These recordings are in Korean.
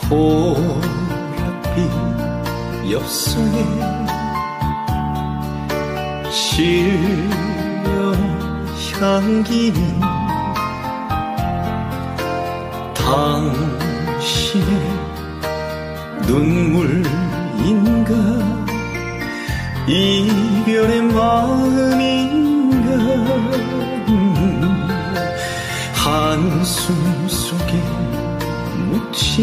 보랏빛 엽서에 실려 향기는 당신의 눈물인가 이별의 마음인가 한숨 속에 묻힌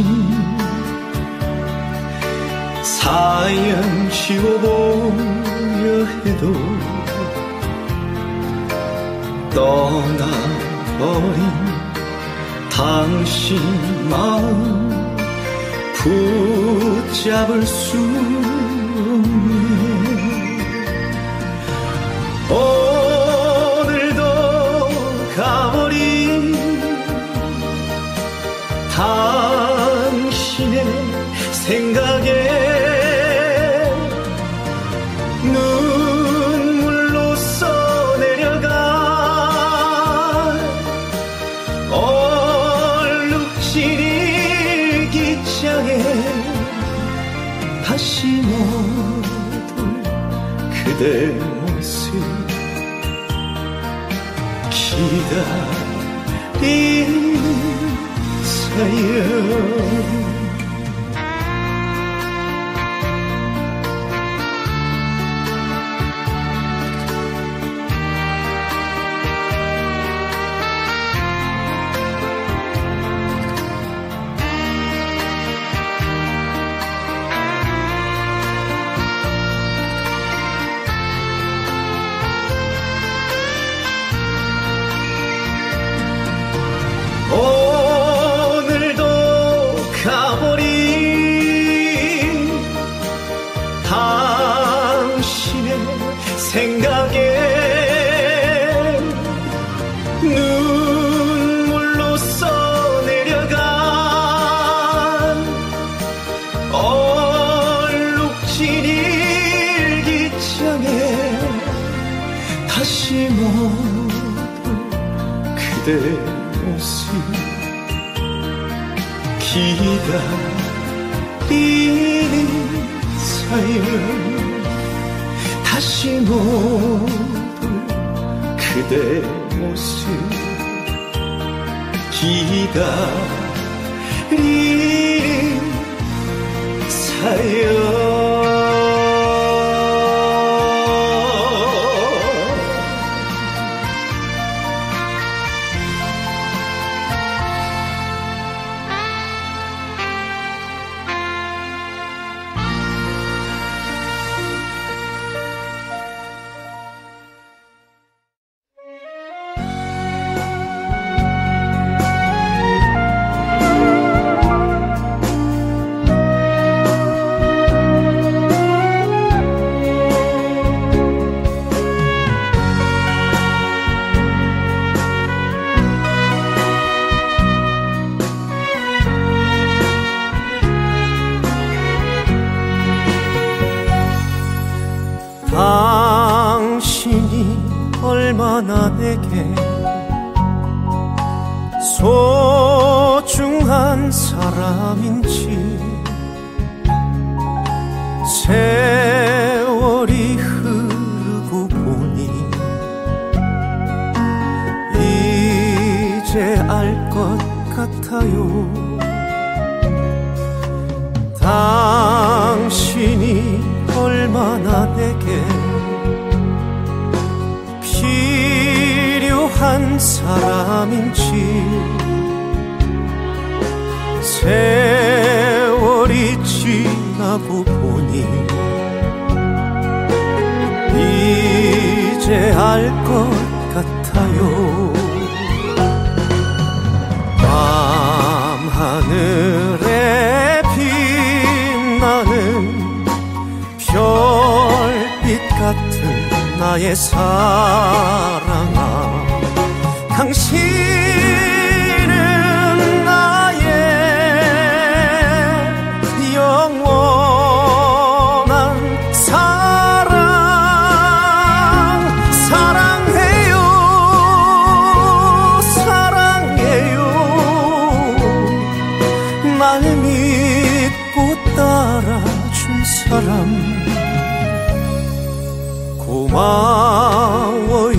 사연 지워보려 해도 떠나버린 당신 마음 붙잡을 수 없네. 오늘도 가버린 당신의 생각에 눈물로 써내려가 얼룩진 일기장에 다시 못올 그대 모습 기다린 사연. 오늘도 가버린 당신의 생각에 눈물로 써내려간 얼룩진 일기장에 다시 못올 그대 모습 기다리는 사연 다시 못올 그대 모습 기다리는 사연. 당신이 얼마나 내게 소중한 사람인지 세월이 흐르고 보니 이제 알 것 같아요. 당신이 얼마나 내게 필요한 사람인지 세월이 지나고 보니 이제 알 것 같아요. 밤하늘에 빛나는 별빛 같은 나의 사랑아, 당신은 나의 영원한 사랑. 사랑해요, 사랑해요, 날 믿어요. 고마워요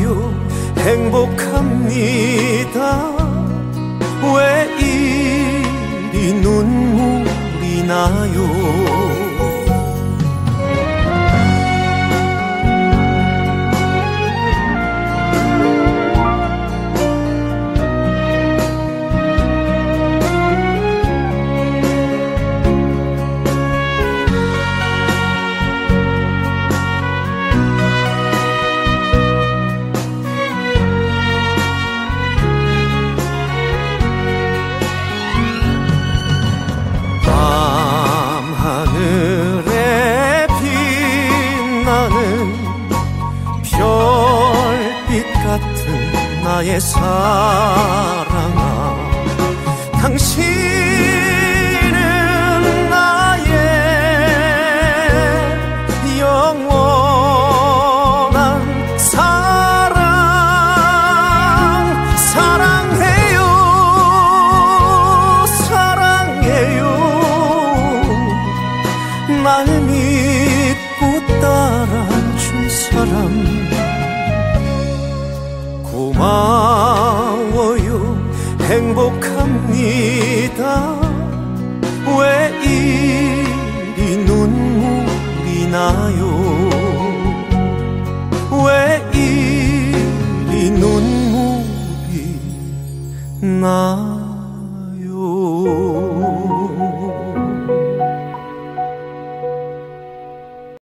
행복합니다. 왜 이리 눈물이 나요. 나의 사랑아, 당신은 나의 영원한 사랑. 사랑해요 사랑해요 날 믿고 따라준 사람. 고마워요 행복합니다. 왜 이리 눈물이 나요. 왜 이리 눈물이 나요.